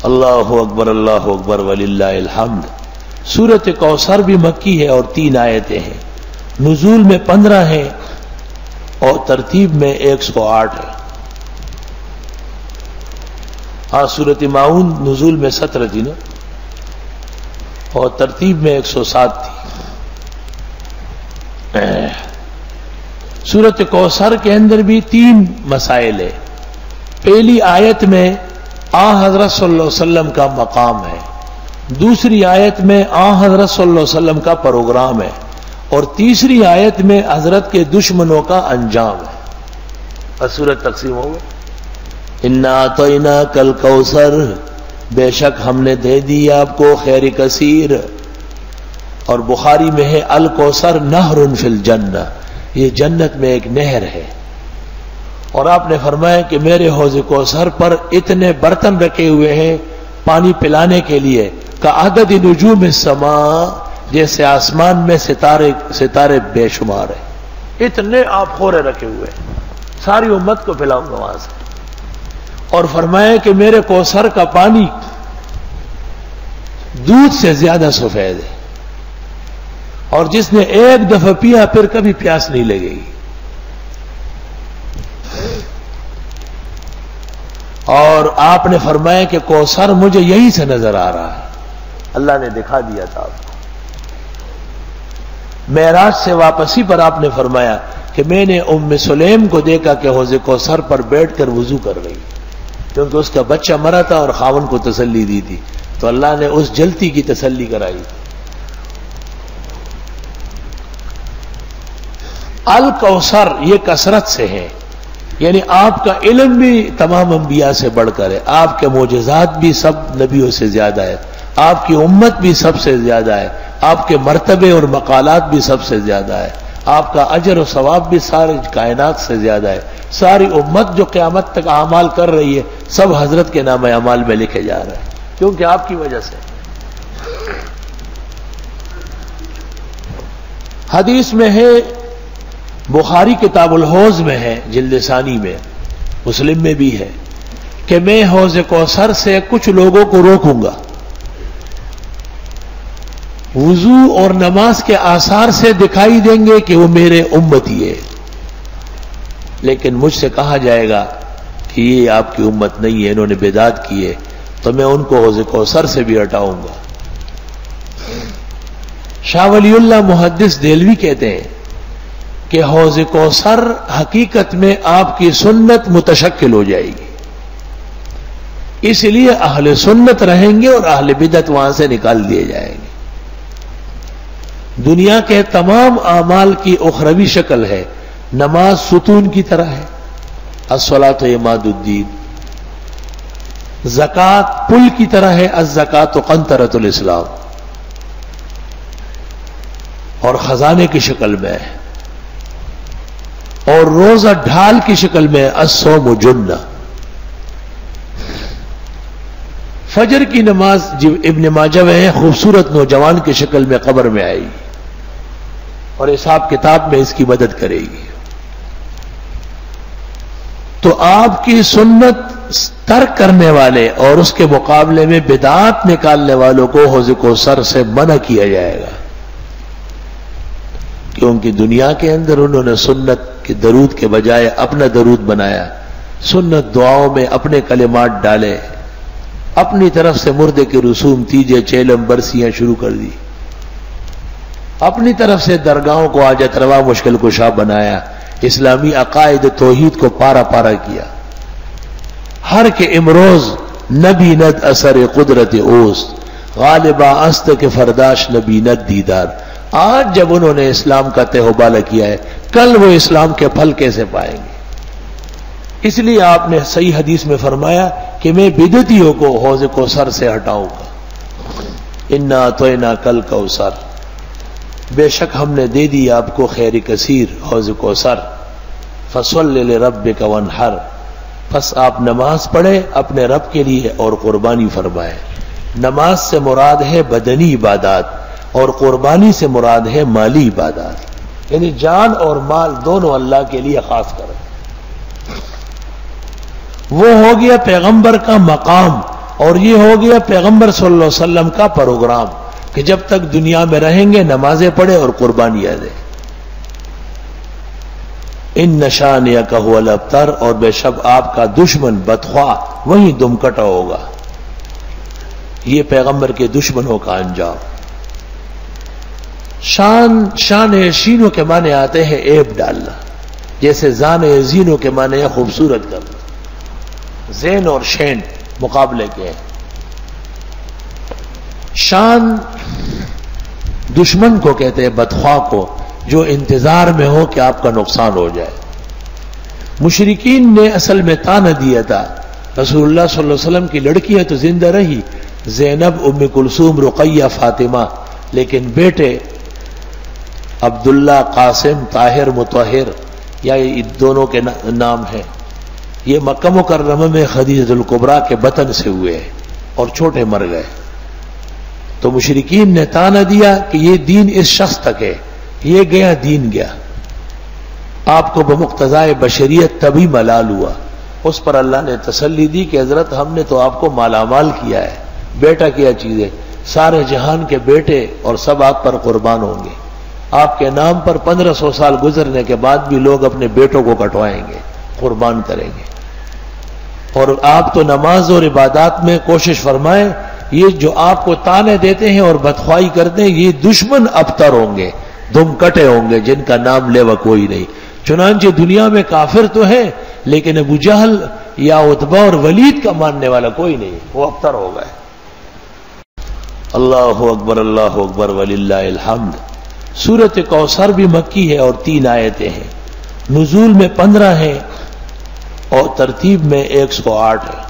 اللہ اکبر وللہ الحمد۔ سورۃ کوثر بھی مکی ہے اور 3 آیتیں ہیں، نزول میں 15 ہیں اور ترتیب میں 108 ہے۔ سورۃ ماؤن نزول میں 17 تھی نا اور ترتیب میں 107 تھی۔ سورۃ کوثر کے اندر بھی 3 مسائل ہیں۔ پہلی آیت میں حضرت صلی اللہ علیہ وسلم کا مقام ہے، دوسری آیت میں حضرت صلی اللہ علیہ وسلم کا پروگرام ہے، اور تیسری آیت میں حضرت کے دشمنوں کا انجام ہے۔ اور سورت تقسیم ہو گئی۔ انا اعطیناک الکوثر، بے شک ہم نے دے دی آپ کو خیر کثیر۔ اور بخاری میں ہے الکوثر نہر فی الجنہ، یہ جنت میں ایک نہر ہے۔ اور آپ نے فرمایا کہ میرے حوض کوثر پر اتنے برتن رکھے ہوئے ہیں پانی پلانے کے لیے کہ عدد نجوم السماء، جیسے آسمان میں ستارے بے شمار ہیں، اتنے آپ خورے رکھے ہوئے ہیں، ساری امت کو پلاؤں گا وہاں سے۔ اور فرمایا کہ میرے کوثر کا پانی دودھ سے زیادہ سفید ہے، اور جس نے ایک دفعہ پیا پھر کبھی پیاس نہیں لگے گی۔ اور آپ نے فرمایا کہ کوثر مجھے یہیں سے نظر آ رہا ہے، اللہ نے دکھا دیا تھا آپ کو۔ معراج سے واپسی پر آپ نے فرمایا کہ میں نے ام سلیم کو دیکھا کہ حوض کوثر پر بیٹھ کر وضو کر رہی، کیونکہ اس کا بچہ مرا تھا اور خاوند کو تسلی دی تھی، تو اللہ نے اس جلتی کی تسلی کرائی تھی۔ الکوثر یہ کثرت سے ہے، یعنی آپ کا علم بھی تمام انبیاء سے بڑھ کر ہے، آپ کے معجزات بھی سب نبیوں سے زیادہ ہے، آپ کی امت بھی سب سے زیادہ ہے، آپ کے مرتبے اور مقالات بھی سب سے زیادہ ہے، آپ کا اجر و ثواب بھی ساری کائنات سے زیادہ ہے۔ ساری امت جو قیامت تک اعمال کر رہی ہے سب حضرت کے نام اعمال میں لکھے جا رہے ہیں، کیونکہ آپ کی وجہ سے۔ حدیث میں ہے، بخاری کتاب الحوض میں ہے جلد ثانی میں، مسلم میں بھی ہے کہ میں حوض کوثر سے کچھ لوگوں کو روکوں گا، وضو اور نماز کے آثار سے دکھائی دیں گے کہ وہ میرے امتی ہے، لیکن مجھ سے کہا جائے گا کہ یہ آپ کی امت نہیں ہے، انہوں نے بدعت کی ہے، تو میں ان کو حوض کوثر سے بھی ہٹاؤں گا۔ شاہ ولی اللہ محدث دہلوی کہتے ہیں کہ حوض کوثر حقیقت میں آپ کی سنت متشکل ہو جائے گی، اس لیے اہل سنت رہیں گے اور اہل بدعت وہاں سے نکال دیے جائیں گے۔ دنیا کے تمام اعمال کی اخروی شکل ہے، نماز ستون کی طرح ہے، الصلاۃ عماد الدین، زکوٰۃ پل کی طرح ہے، الزکوٰۃ قنطرۃ الاسلام، اور خزانے کی شکل میں ہے، اور روزہ ڈھال کی شکل میں الصوم جنہ۔ فجر کی نماز ابن ماجہ میں ہے، خوبصورت نوجوان کی شکل میں قبر میں آئے گی اور حساب کتاب میں اس کی مدد کرے گی۔ تو آپ کی سنت ترک کرنے والے اور اس کے مقابلے میں بدعات نکالنے والوں کو حوض کوثر سے منع کیا جائے گا، کیونکہ دنیا کے اندر انہوں نے سنت کے درود کے بجائے اپنا درود بنایا، سنت دعاؤں میں اپنے کلمات ڈالے، اپنی طرف سے مردے کے رسوم تیجے چیلم برسیاں شروع کر دی، اپنی طرف سے درگاہوں کو حاجت روا مشکل کشا بنایا، اسلامی عقائد توحید کو پارا پارا کیا۔ ہر کے امروز نبی ند اثر قدرت اوست، غالبہ است کے فرداش نبی ند دیدار۔ آج جب انہوں نے اسلام کا تہوبالہ کیا ہے، کل وہ اسلام کے پھل کیسے پائیں گے؟ اس لیے آپ نے صحیح حدیث میں فرمایا کہ میں بدعتیوں کو حوض کوثر سے ہٹاؤں گا۔ انا اعطیناک الکوثر، بے شک ہم نے دے دی آپ کو خیر کثیر حوض کوثر، فصل لربک وانحر، پس آپ نماز پڑھیں اپنے رب کے لیے اور قربانی فرمائیں۔ نماز سے مراد ہے بدنی عبادات اور قربانی سے مراد ہے مالی عبادات، یعنی جان اور مال دونوں اللہ کے لیے خاص کریں۔ وہ ہو گیا پیغمبر کا مقام اور یہ ہو گیا پیغمبر صلی اللہ علیہ وسلم کا پروگرام کہ جب تک دنیا میں رہیں گے نمازیں پڑھے اور قربانیاں دیں. ان نشانیک هو الابتر، اور بے شک آپ کا دشمن بدخواہ وہی دم کٹا ہوگا. یہ پیغمبر کے دشمنوں کا انجام. شان شینوں کے معنی آتے ہیں عیب ڈالنا، جیسے زان زینوں کے معنی ہے خوبصورت کرنا. زین اور شین مقابلے کے ہیں. شان دشمن کو کہتے ہیں، بدخواہ کو، جو انتظار میں ہو کہ آپ کا نقصان ہو جائے. مشرکین نے اصل میں تانا دیا تھا، رسول اللہ صلی اللہ علیہ وسلم کی لڑکی ہے تو زندہ رہی، زینب، ام کلثوم، رقیہ، فاطمہ، لیکن بیٹے عبداللہ، قاسم، طاہر، مطہر، یا یہ دونوں کے نام ہیں، یہ مکہ مکرمہ میں خدیجہ الکبریٰ کے بطن سے ہوئے اور چھوٹے مر گئے. تو مشرکین نے تانا دیا کہ یہ دین اس شخص تک ہے، یہ گیا دین گیا. آپ کو بمقتضائے بشریت تبھی ملال ہوا. اس پر اللہ نے تسلی دی کہ حضرت ہم نے تو آپ کو مالا مال کیا ہے. بیٹا کیا چیز ہے؟ سارے جہان کے بیٹے اور سب آپ پر قربان ہوں گے. آپ کے نام پر 1500 سال گزرنے کے بعد بھی لوگ اپنے بیٹوں کو کٹوائیں گے، قربان کریں گے. اور آپ تو نماز اور عبادات میں کوشش فرمائیں. یہ جو آپ کو تانے دیتے ہیں اور بدخوائی کرتے ہیں، یہ دشمن ابتر ہوں گے، دم کٹے ہوں گے، جن کا نام لیوا کوئی نہیں. چنانچہ دنیا میں کافر تو ہے، لیکن ابو جہل یا عتبہ اور ولید کا ماننے والا کوئی نہیں، وہ ابتر ہو گئے. اللہ اکبر وللہ الحمد. سورۃ کوثر بھی مکی ہے اور 3 آیتیں ہیں. نزول میں 15 ہیں اور ترتیب میں 108 ہے.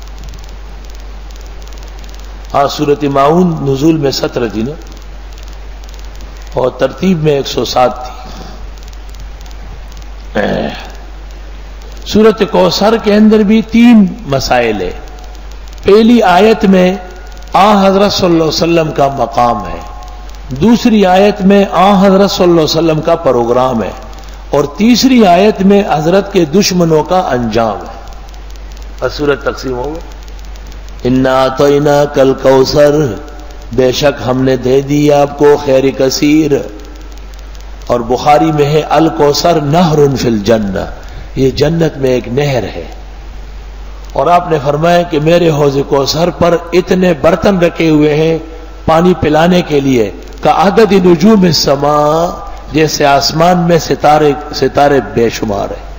ہاں، سورۃ ماعون نزول میں 17 تھی نا، اور ترتیب میں 107 تھی. سورۃ کوثر کے اندر بھی 3 مسائل ہیں. پہلی آیت میں حضرت صلی اللہ علیہ وسلم کا مقام ہے، دوسری آیت میں حضرت صلی اللہ علیہ وسلم کا پروگرام ہے، اور تیسری آیت میں حضرت کے دشمنوں کا انجام ہے. اور سورت تقسیم ہو گئی. انا اعطیناک الکوثر، بے شک ہم نے دے دی آپ کو خیر کثیر. اور بخاری میں ہے الکوثر نہر فی الجنہ، یہ جنت میں ایک نہر ہے. اور آپ نے فرمایا کہ میرے حوض کوثر پر اتنے برتن رکھے ہوئے ہیں پانی پلانے کے لیے، کعدد نجوم السماء، جیسے آسمان میں ستارے بے شمار ہیں.